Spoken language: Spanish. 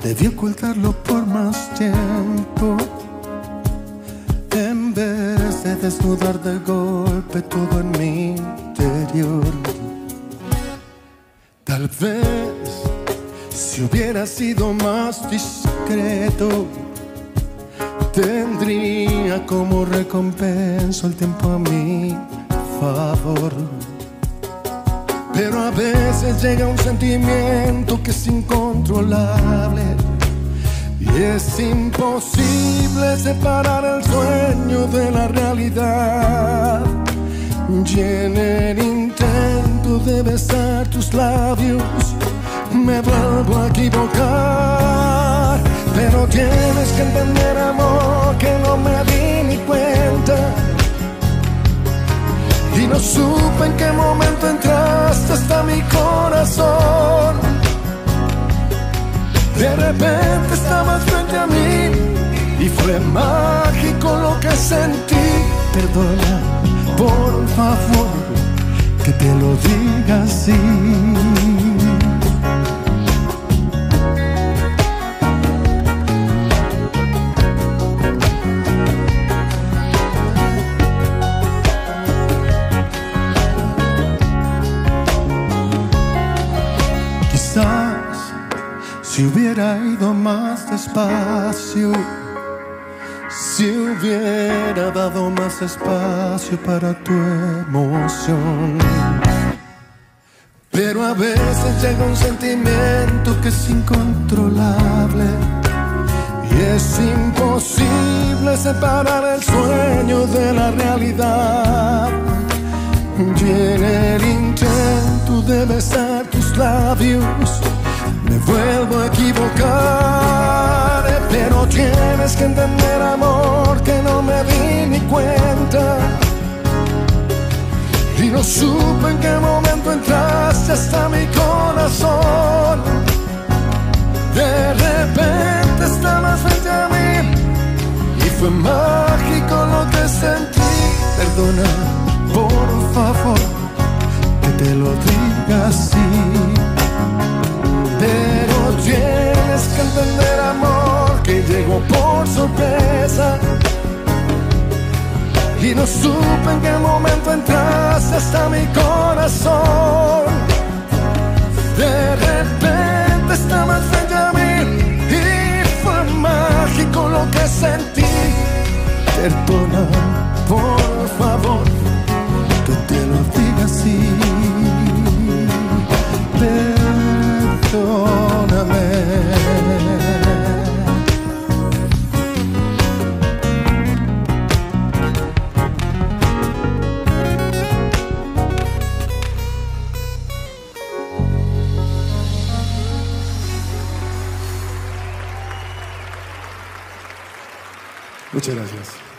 Debí ocultarlo por más tiempo, en vez de desnudar de golpe todo en mi interior. Tal vez si hubiera sido más discreto, tendría como recompensa el tiempo a mi favor. Pero a veces llega un sentimiento que es incontrolable y es imposible separar el sueño de la realidad. Y en el intento de besar tus labios me vuelvo a equivocar. Pero tienes que entender, amor, que no me di ni cuenta y no supe en qué momento entraste hasta mi corazón. De repente estabas frente a mí y fue mágico lo que sentí. Perdona, por favor, que te lo diga así. Si hubiera ido más despacio, si hubiera dado más espacio para tu emoción. Pero a veces llega un sentimiento que es incontrolable y es imposible separar el sueño de la realidad. Y en el intento de besar tus labios me vuelvo a equivocar. Pero tienes que entender, amor, que no me di ni cuenta y no supe en qué momento entraste hasta mi corazón. De repente estabas frente a mí y fue mágico lo que sentí. Perdona, por favor, que te lo diga así. Pero tienes que entender, amor, que llegó por sorpresa y no supe en qué momento entraste hasta mi corazón. De repente estabas frente a mí y fue mágico lo que sentí. Perdona, por favor, que te lo diga así. Perdóname. Muchas gracias.